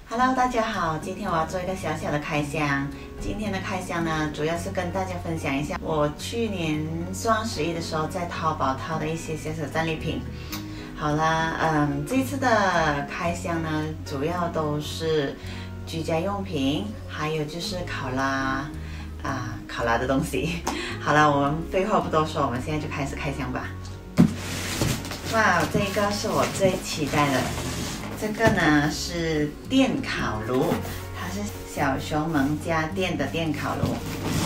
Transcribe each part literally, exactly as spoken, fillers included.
Hello， 大家好，今天我要做一个小小的开箱。今天的开箱呢，主要是跟大家分享一下我去年双十一的时候在淘宝淘的一些小小战利品。好啦，嗯，这次的开箱呢，主要都是居家用品，还有就是考拉啊考拉的东西。好了，我们废话不多说，我们现在就开始开箱吧。哇，这个是我最期待的。这个呢是电烤炉，它是小熊萌家电的电烤炉。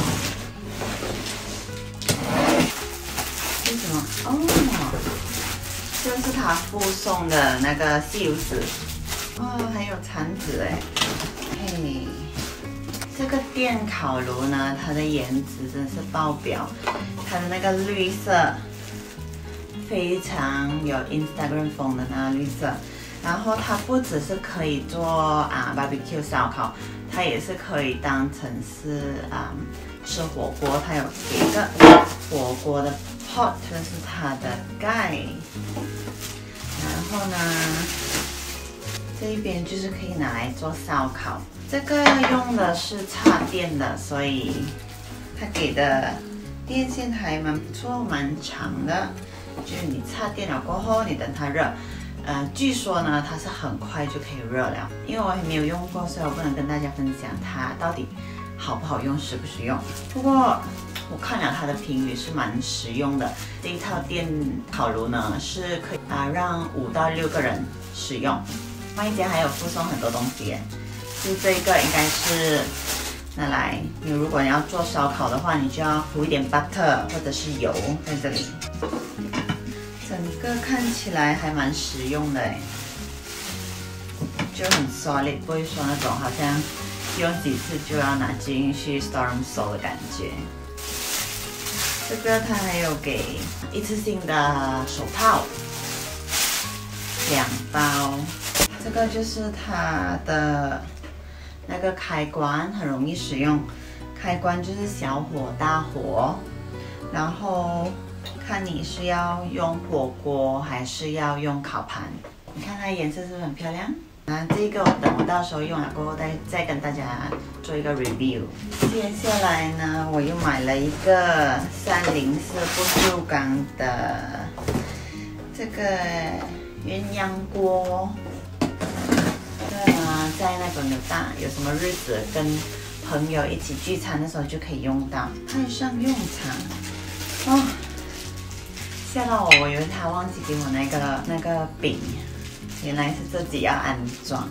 为什么？哦，这是它附送的那个吸油纸。哇，还有铲子哎，嘿，这个电烤炉呢，它的颜值真是爆表，它的那个绿色非常有 Instagram 风的那个绿色。然后它不只是可以做啊 barbecue 烧烤，它也是可以当成是啊、嗯、吃火锅。它有给一个火锅的 pot， 这是它的盖。然后呢，这一边就是可以拿来做烧烤。这个用的是插电的，所以它给的电线还蛮不错，蛮长的。就是你插电了过后，你等它热。呃，据说呢，它是很快就可以热了，因为我还没有用过，所以我不能跟大家分享它到底好不好用、实不实用。不过我看了它的评语是蛮实用的。这一套电烤炉呢是可以啊让五到六个人使用。卖家还有附送很多东西耶，就这个应该是拿来你如果你要做烧烤的话，你就要涂一点 butter 或者是油在这里。整个看起来还蛮实用的哎，就很 solid， 不会说那种好像用几次就要拿进去 store room 收的感觉。这个它还有给一次性的手套，两包。这个就是它的那个开关，很容易使用。开关就是小火、大火，然后看你是要用火锅还是要用烤盘。你看它颜色是不是很漂亮？啊，这个我等我到时候用了过后再再跟大家做一个 review。接下来呢，我又买了一个三零四不锈钢的这个鸳鸯锅。这呢，在那种有大有什么日子跟朋友一起聚餐的时候就可以用到，派上用场。哦。吓到我，我以为他忘记给我那个那个饼，原来是自己要安装。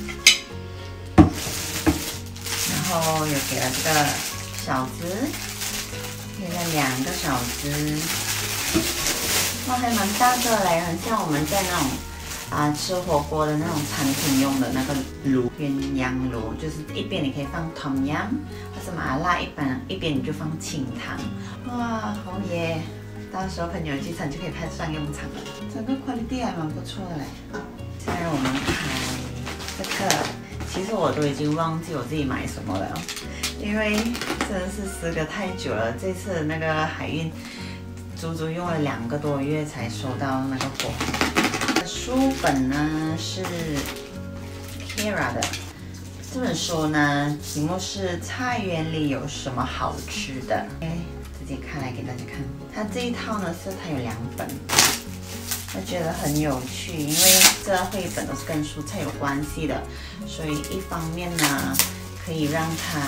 然后又给了这个勺子，给了两个勺子，哇，还蛮大个嘞，很像我们在那种啊吃火锅的那种餐厅用的那个炉，鸳鸯炉，就是一边你可以放 tom yum 或是麻辣，一边一边你就放清汤，哇，好耶！到时候朋友聚餐就可以派上用场了。整个 quality 还蛮不错的嘞。现在我们开这个，其实我都已经忘记我自己买什么了，因为真的是时隔太久了。这次那个海运足足用了两个多月才收到那个货。书本呢是 Kara 的，这本书呢题目是菜园里有什么好吃的。直接开来给大家看，它这一套呢是它有两本，我觉得很有趣，因为这绘本都是跟蔬菜有关系的，所以一方面呢可以让他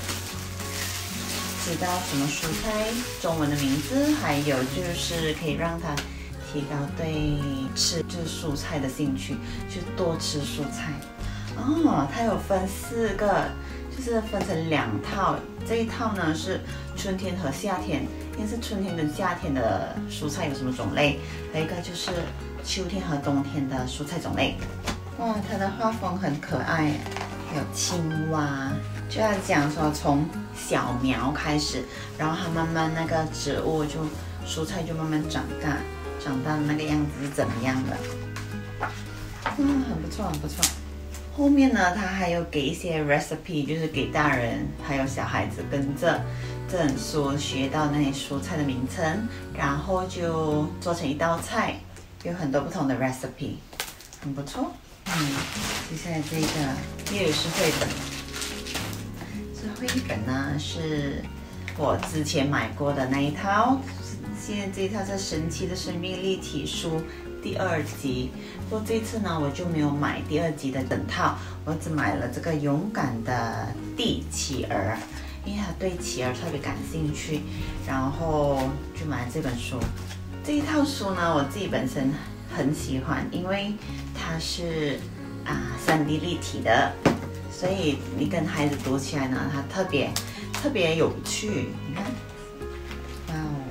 知道什么蔬菜中文的名字，还有就是可以让他提高对吃就是蔬菜的兴趣，去多吃蔬菜。哦，它有分四个。就是分成两套，这一套呢是春天和夏天，因为是春天跟夏天的蔬菜有什么种类，还有一个就是秋天和冬天的蔬菜种类。哇，它的画风很可爱，还有青蛙，就要讲说从小苗开始，然后它慢慢那个植物就蔬菜就慢慢长大，长大的那个样子是怎么样的？嗯，很不错，很不错。后面呢，它还有给一些 recipe， 就是给大人还有小孩子跟着这本书学到那些蔬菜的名称，然后就做成一道菜，有很多不同的 recipe， 很不错。 嗯，接下来这个也是绘本，这绘本呢是我之前买过的那一套，现在这一套是《神奇的生命立体书》第二集。不过这次呢，我就没有买第二集的整套，我只买了这个勇敢的蒂企鹅，因为他对企鹅特别感兴趣，然后就买了这本书。这一套书呢，我自己本身很喜欢，因为它是啊三 D 立体的，所以你跟孩子读起来呢，它特别特别有趣。你看，哇哦，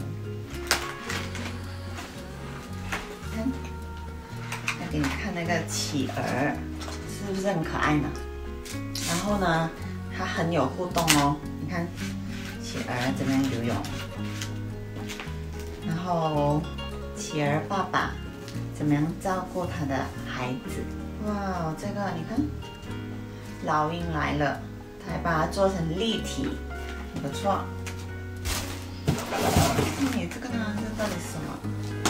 看，要给你看那个企鹅，是不是很可爱呢？然后呢，它很有互动哦。你看，企鹅怎么样游泳？然后企鹅爸爸怎么样照顾他的孩子？哇，这个你看，老鹰来了，他还把它做成立体，很不错。你这个呢？这到底是什么？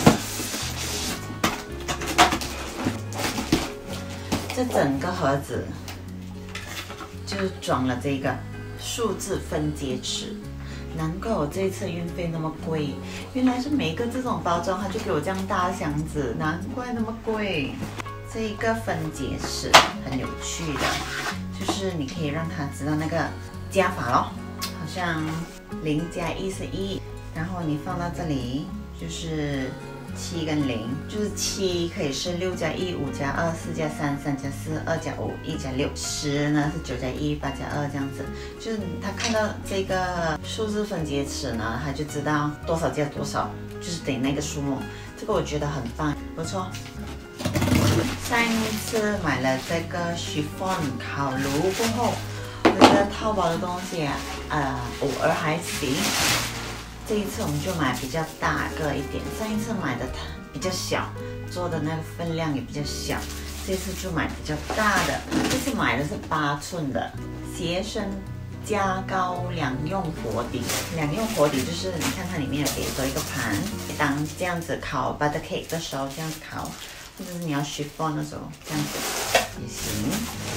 这整个盒子就装了这个数字分解尺。难怪我这一次运费那么贵，原来是每一个这种包装，它就给我这样大箱子，难怪那么贵。这一个分解式很有趣的，就是你可以让它知道那个加法咯，好像零加一是一，然后你放到这里就是七跟零，就是七可以是六加一、五加二、四加三、三加四、二加五、一加六，十呢是九加一、八加二这样子。就是他看到这个数字分解尺呢，他就知道多少加多少，就是等于那个数目。这个我觉得很棒，不错。上一次买了这个 chiffon 烤炉过后，我觉得淘宝的东西啊，呃，偶尔还行。这一次我们就买比较大个一点，上一次买的它比较小，做的那个分量也比较小，这次就买比较大的。这次买的是八寸的鞋身加高两用火底，两用火底就是你看它里面有给多一个盘，当这样子烤 butter cake 的时候这样子烤，或者是你要 chiffon 的时候这样子也行。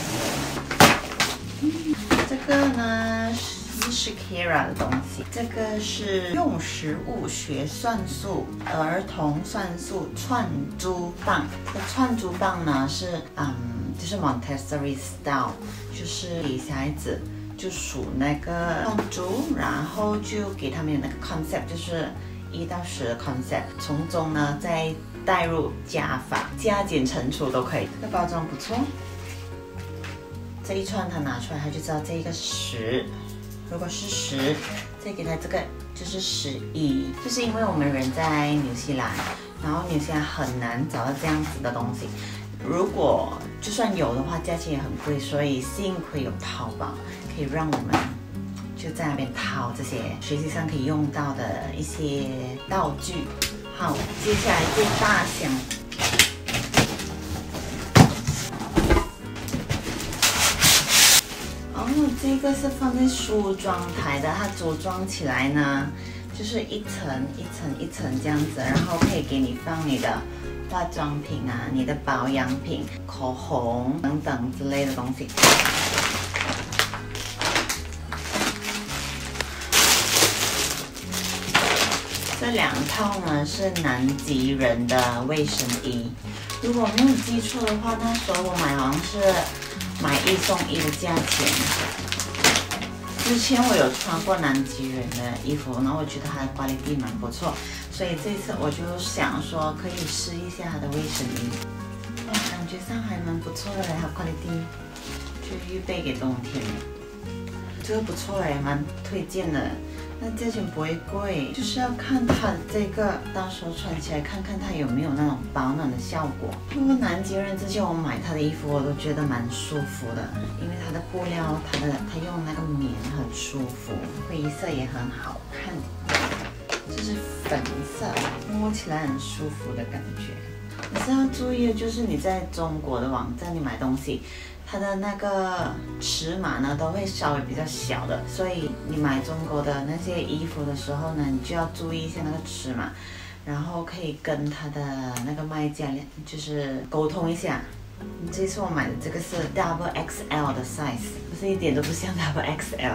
嗯、这个呢是 Kira 的东西，这个是用食物学算术儿童算术串珠棒。这串珠棒呢是嗯，就是 Montessori style， 就是给小孩子就数那个串珠，然后就给他们有那个 concept， 就是一到十的 concept， 从中呢再带入加法、加减乘除都可以。这个包装不错，这一串它拿出来，他就知道这一个是十。如果是十，再给它这个就是十一，就是因为我们人在纽西兰，然后纽西兰很难找到这样子的东西。如果就算有的话，价钱也很贵，所以幸亏有淘宝，可以让我们就在那边淘这些学习上可以用到的一些道具。好，接下来最大箱。哦，这个是放在梳妆台的，它组装起来呢，就是一层一层一层这样子，然后可以给你放你的化妆品啊、你的保养品、口红等等之类的东西。这两套呢是南极人的卫生衣，如果没有记错的话，那时候我买好像是买一送一的价钱。之前我有穿过南极人的衣服，然后我觉得它的 quality 蛮不错，所以这次我就想说可以试一下它的卫生衣。哇，感觉上还蛮不错的，它 quality 就预备给冬天。这个不错哎，蛮推荐的。那价钱不会贵，就是要看它的这个，到时候穿起来看看它有没有那种保暖的效果。不过南极人之前我买它的衣服，我都觉得蛮舒服的，因为它的布料，它的它用那个棉很舒服，灰色也很好看，就是粉色，摸起来很舒服的感觉。你是要注意的，就是你在中国的网站里买东西，它的那个尺码呢都会稍微比较小的，所以你买中国的那些衣服的时候呢，你就要注意一下那个尺码，然后可以跟他的那个卖家就是沟通一下， 这次我买的这个是 Double X L 的 size， 可是一点都不像 Double X L。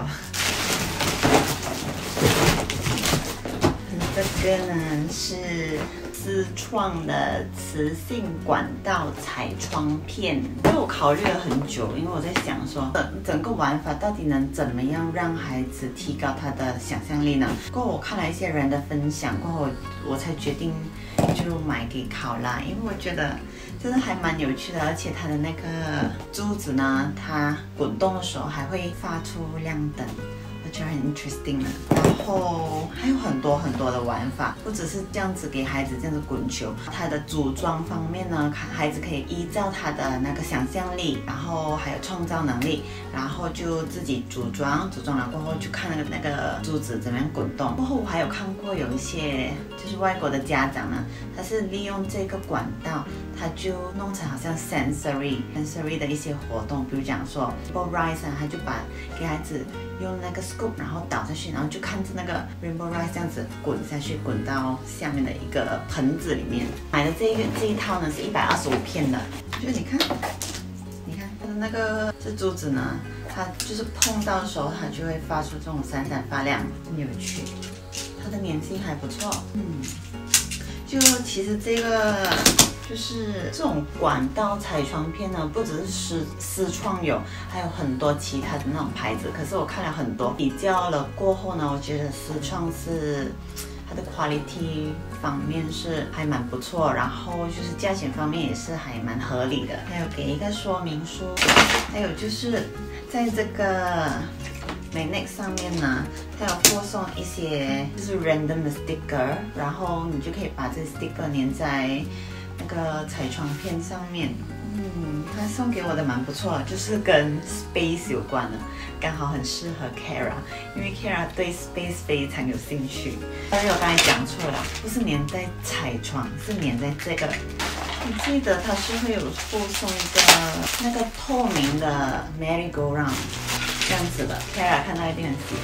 这个呢是思创的磁性管道彩窗片，因为我考虑了很久，因为我在想说，整整个玩法到底能怎么样让孩子提高他的想象力呢？过后我看了一些人的分享，过后我才决定就买给考拉，因为我觉得真的还蛮有趣的，而且它的那个珠子呢，它滚动的时候还会发出亮灯。我觉得很 interesting 的，然后还有很多很多的玩法，不只是这样子给孩子这样子滚球。它的组装方面呢，孩子可以依照他的那个想象力，然后还有创造能力，然后就自己组装，组装了过后就看那个那个珠子怎么样滚动。过后我还有看过有一些就是外国的家长呢，他是利用这个管道，他就弄成好像 sensory sensory 的一些活动，比如讲说 rainbow rice 啊，他就把给孩子用那个 scoop， 然后倒下去，然后就看着那个 rainbow rice 这样子滚下去，滚到下面的一个盆子里面。买的这个这一套呢是一百二十五片的，就是你看，你看它的那个这珠子呢，它就是碰到的时候，它就会发出这种闪闪发亮，很有趣。它的粘性还不错，嗯，就其实这个。就是这种管道彩窗片呢，不只是思思创有，还有很多其他的那种牌子。可是我看了很多比较了过后呢，我觉得思创是它的 quality 方面是还蛮不错，然后就是价钱方面也是还蛮合理的。还有给一个说明书，还有就是在这个Magnet上面呢，它有附送一些就是 random 的 sticker， 然后你就可以把这 sticker 粘在那个彩窗片上面。嗯，他送给我的蛮不错，就是跟 space 有关的，刚好很适合 Kara， 因为 Kara 对 space 非常有兴趣。但是我刚才讲错了，不是粘在彩窗，是粘在这个。我记得它是会有附送一个那个透明的 merry go round 这样子的 ，Kara 看到一定很喜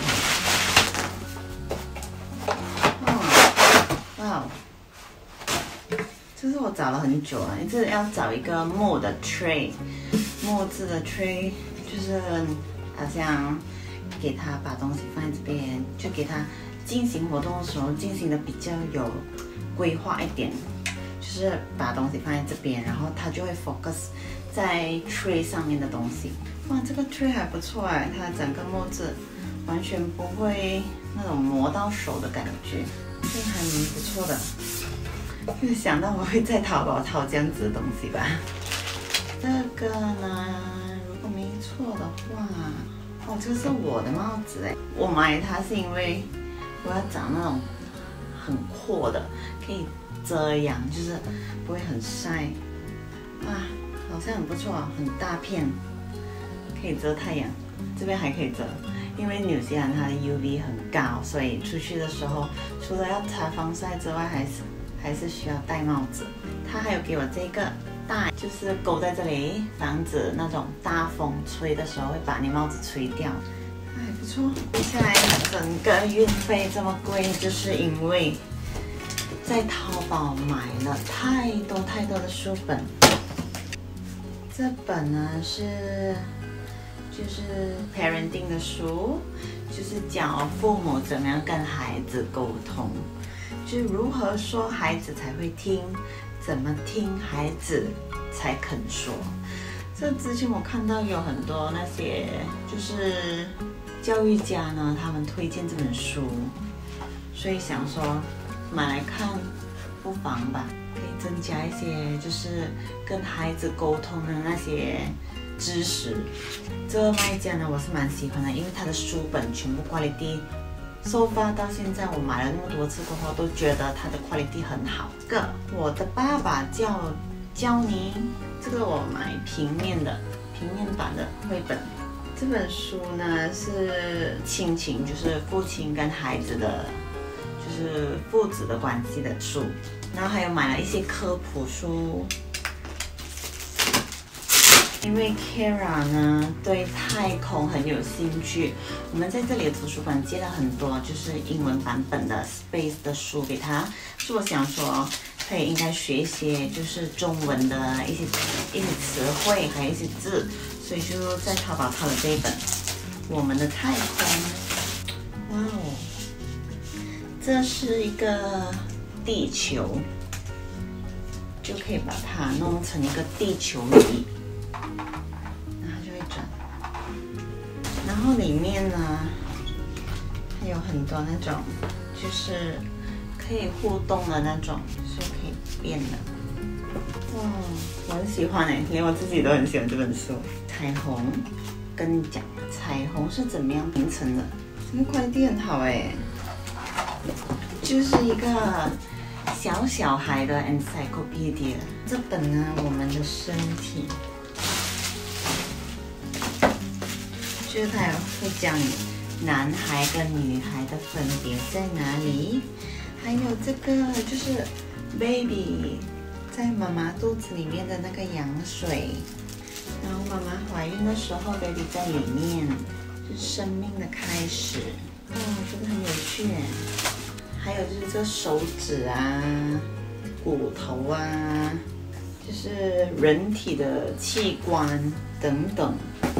欢。哦，哇！这是我找了很久了，这要找一个木的 tray， 木质的 tray， 就是好像给他把东西放在这边，就给他进行活动的时候进行的比较有规划一点，就是把东西放在这边，然后他就会 focus 在 tray 上面的东西。哇，这个 tray 还不错哎，它整个木质完全不会那种磨到手的感觉，这还蛮不错的。就是想到我会在淘宝淘这样子的东西吧。这个呢，如果没错的话，哦，这个是我的帽子哎。我买它是因为我要找那种很阔的，可以遮阳，就是不会很晒。啊，好像很不错，很大片，可以遮太阳。这边还可以遮，因为纽西兰它的 U V 很高，所以出去的时候除了要擦防晒之外，还是。还是需要戴帽子。他还有给我这个带，就是勾在这里，防止那种大风吹的时候会把你帽子吹掉，还不错。接下来整个运费这么贵，就是因为在淘宝买了太多太多的书本。这本呢是就是 parenting 的书，就是教父母怎么样跟孩子沟通。就是如何说孩子才会听，怎么听孩子才肯说。这之前我看到有很多那些就是教育家呢，他们推荐这本书，所以想说买来看不妨吧，可以增加一些就是跟孩子沟通的那些知识。这个卖家呢，我是蛮喜欢的，因为他的书本全部 quality。收发到现在，我买了那么多次过后，都觉得它的 quality 很好。这个我的爸爸叫教你，这个我买平面的平面版的绘本。这本书呢是亲情，就是父亲跟孩子的，就是父子的关系的书。然后还有买了一些科普书。因为 Kara 呢对太空很有兴趣，我们在这里的图书馆借了很多就是英文版本的 Space 的书给他。是我想说， 他也应该学一些就是中文的一些一些词汇，还有一些字，所以就在淘宝淘了这一本《我们的太空》。哇哦，这是一个地球，就可以把它弄成一个地球仪，然后就会转。然后里面呢，还有很多那种就是可以互动的那种，是可以变的。哇，我很喜欢哎，连我自己都很喜欢这本书。彩虹，跟你讲，彩虹是怎么样形成的？这个快递很好哎，就是一个小小孩的 encyclopedia。这本呢，我们的身体，就是它会讲男孩跟女孩的分别在哪里，还有这个就是 baby 在妈妈肚子里面的那个羊水，然后妈妈怀孕的时候 baby 在里面，就是生命的开始。哦，这个很有趣耶。还有就是这个手指啊、骨头啊，就是人体的器官等等。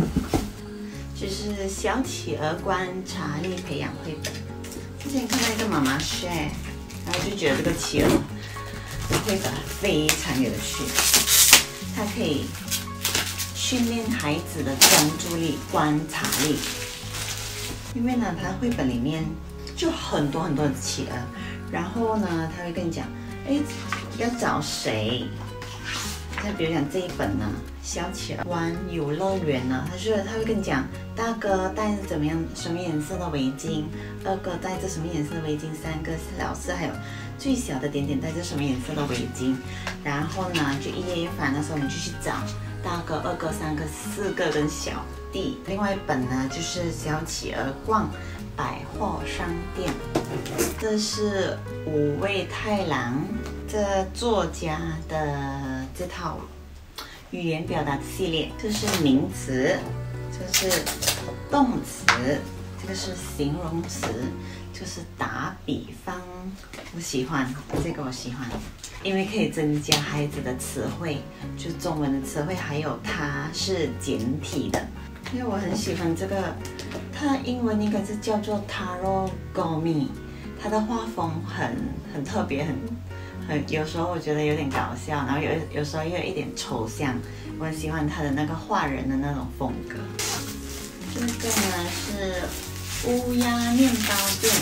就是小企鹅观察力培养绘本。之前看到一个妈妈 share， 然后就觉得这个企鹅的绘本非常有趣，它可以训练孩子的专注力、观察力。因为呢，它绘本里面就很多很多的企鹅，然后呢，他会跟你讲，哎，要找谁？那比如讲这一本呢，小企鹅玩游乐园呢，他是他会跟你讲，大哥戴着怎么样什么颜色的围巾，二哥戴着什么颜色的围巾，三个是老师，还有最小的点点戴着什么颜色的围巾，然后呢，就一页一翻的时候，你就去找大哥、二哥、三个、四个跟小弟。另外一本呢，就是小企鹅逛百货商店，这是五味太郎这作家的这套语言表达系列。这是名词，这是动词，这个是形容词，就是打比方。我喜欢这个，我喜欢，因为可以增加孩子的词汇，就是中文的词汇，还有它是简体的。因为我很喜欢这个，它的英文应该是叫做 Taro Gomi， 它的画风很很特别，很很有时候我觉得有点搞笑，然后有有时候又有一点抽象。我很喜欢它的那个画人的那种风格。这个呢是乌鸦面包店。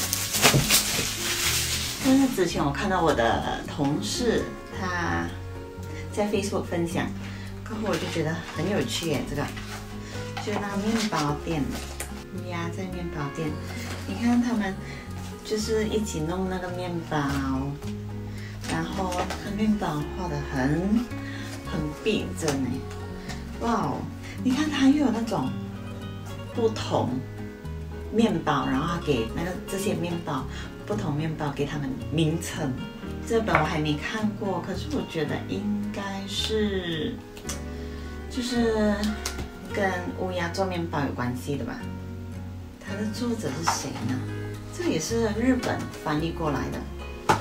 但是之前我看到我的同事他在 Facebook 分享，过后我就觉得很有趣耶，这个。就是那个面包店，乌鸦在面包店，你看他们就是一起弄那个面包，然后它面包画得很很逼真哎，哇哦！你看它又有那种不同面包，然后它给那个这些面包不同面包给他们名称。这本我还没看过，可是我觉得应该是就是跟乌鸦做面包有关系的吧？它的作者是谁呢？这也是日本翻译过来的。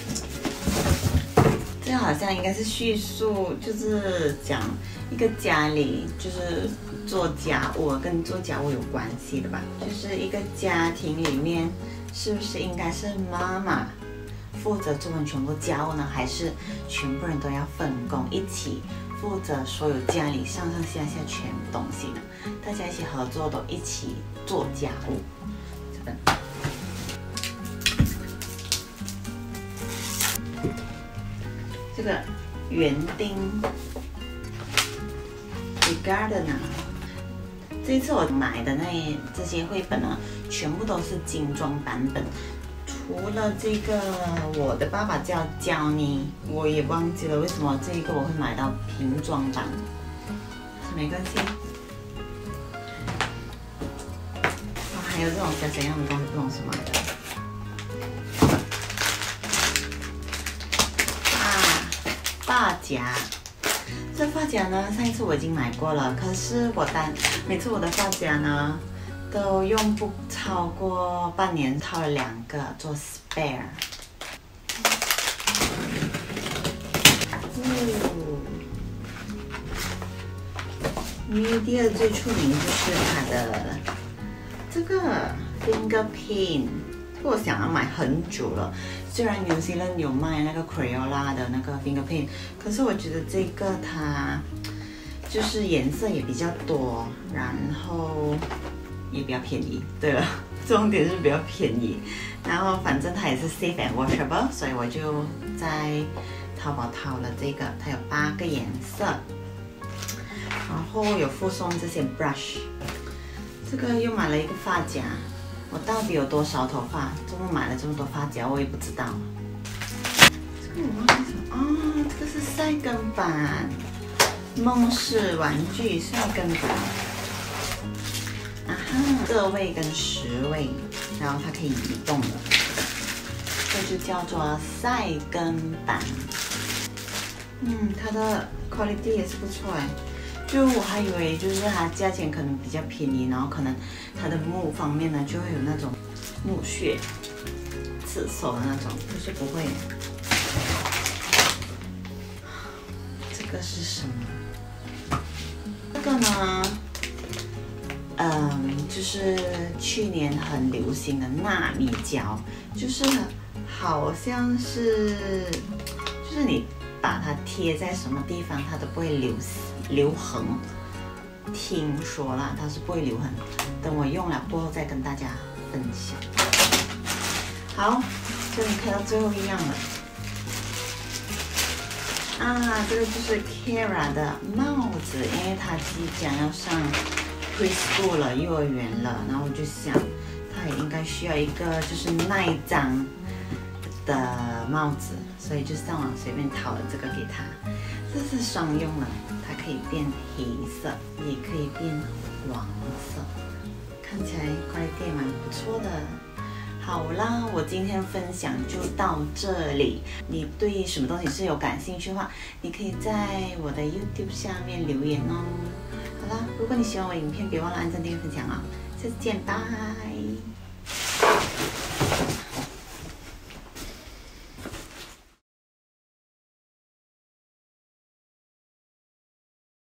这好像应该是叙述，就是讲一个家里就是做家务，跟做家务有关系的吧？就是一个家庭里面，是不是应该是妈妈负责做完全部家务呢，还是全部人都要分工一起？负责所有家里上上下下全部东西呢，大家一起合作，都一起做家务。这本，这个园丁 The Gardener， 这次我买的那这些绘本呢，全部都是精装版本。除了这个，我的爸爸叫教你，我也忘记了为什么这一个我会买到瓶装版，没关系。哦，还有这种小小样的东西，不懂是买的。啊，发夹，这发夹呢，上一次我已经买过了，可是我单每次我的发夹呢，都用不超过半年，套了两个做 spare。 Media 最出名就是它的这个 finger pin， 我想要买很久了。虽然New Zealand有卖那个 Crayola 的那个 finger pin， 可是我觉得这个它就是颜色也比较多，然后也比较便宜。对了，重点是比较便宜。然后反正它也是 safe and washable， 所以我就在淘宝淘了这个，它有八个颜色。然后有附送这些 brush， 这个又买了一个发夹。我到底有多少头发？怎么买了这么多发夹？我也不知道。这个我忘记什么哦，这个是晒根板，梦式玩具晒根板。啊哈，个位跟十位，然后它可以移动的，这就叫做晒根板。嗯，它的 quality 也是不错哎。就我还以为就是它价钱可能比较便宜，然后可能它的木方面呢就会有那种木屑、刺手的那种，可是不会。这个是什么？这个呢，嗯，就是去年很流行的纳米胶，就是好像是，就是你把它贴在什么地方，它都不会流留痕。听说啦，它是不会留痕。等我用了过后再跟大家分享。好，终于开到最后一样了。啊，这个就是 Kara 的帽子，因为她即将要上 preschool 了，幼儿园了，然后我就想，她也应该需要一个就是耐脏的帽子，所以就上网随便淘了这个给她。这是双用的，它可以变黑色，也可以变黄色，看起来quality蛮不错的。好啦，我今天分享就到这里。你对什么东西是有感兴趣的话，你可以在我的 YouTube 下面留言哦。好啦，如果你喜欢我的影片，别忘了按赞、订阅、分享哦。下次见，拜。